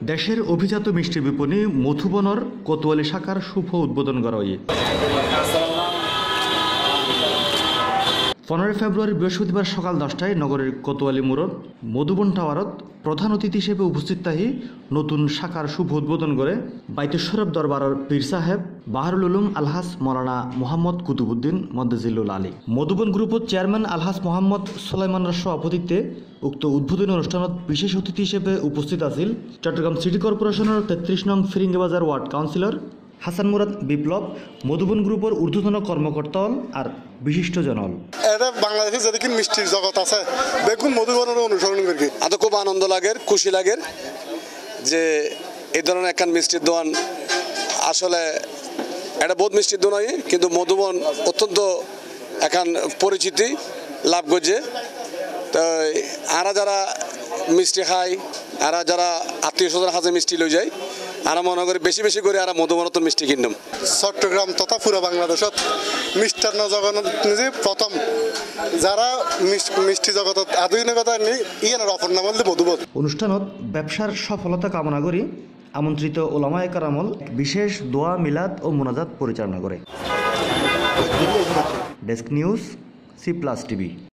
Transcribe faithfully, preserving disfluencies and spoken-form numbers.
দেশের অভিজাত মিষ্টি বিপণী মধুবনর কোতোয়ালি শাখার শুভ উদ্বোধন করা হয়। পনেরোই ফেব্রুয়ারি বৃহস্পতিবার সকাল দশটায় নগরের কোতোয়ালি মোড়ত মধুবন টাওয়ারত প্রধান অতিথি হিসেবে উপস্থিত থাকি নতুন শাখার শুভ উদ্বোধন করে বাইতেশ্বরব দরবারের পীর সাহেব বাহারুল উলুম আলহাস মৌলানা মোহাম্মদ কুতুবুদ্দিন মদ্দেজিল্লুল আলী। মধুবন গ্রুপত চেয়ারম্যান আলহাস মোহাম্মদ সোলাইমানের সভাপতিত্বে উক্ত উদ্বোধনী অনুষ্ঠানত বিশেষ অতিথি হিসেবে উপস্থিত আছিল চট্টগ্রাম সিটি কর্পোরেশনের তেত্রিশ নং ফিরিঙ্গিবাজার ওয়ার্ড কাউন্সিলর হাসান মুরাদ বিপ্লব, মধুবন গ্রুপের ঊর্ধ্বতন কর্মকর্তা আর বিশিষ্ট জনল। এটা বাংলাদেশে যেদিকে মিষ্টির জগৎ আছে দেখুন মধুবনের অনুসরণ করি আদৌ খুব আনন্দ লাগে, খুশি লাগে যে এই ধরনের একখান মিষ্টির দোকান আসলে এটা বহুত মিষ্টির দোকান কিন্তু মধুবন অত্যন্ত এখান পরিচিতি লাভ করছে। তো আরা যারা মিষ্টি খায় আরা যারা আত্মীয় স্বজন হাতে মিষ্টি লই যায় আর মনে করি বেশি বেশি করে আর মধুবনত মিষ্টি কিনলাম। চট্টগ্রাম তথা পুরো বাংলাদেশত মিষ্টান্ন জগৎ নিজে প্রথম যারা মিষ্টি জগতত আধুনিকতা নিয়ে ইয়ানোর অপর নাম হল মধুবন। অনুষ্ঠানত ব্যবসার সফলতা কামনা করি আমন্ত্রিত ওলামায়ে কেরামল বিশেষ দোয়া মিলাদ ও মোনাজাত পরিচালনা করে। Desk news C plus TV.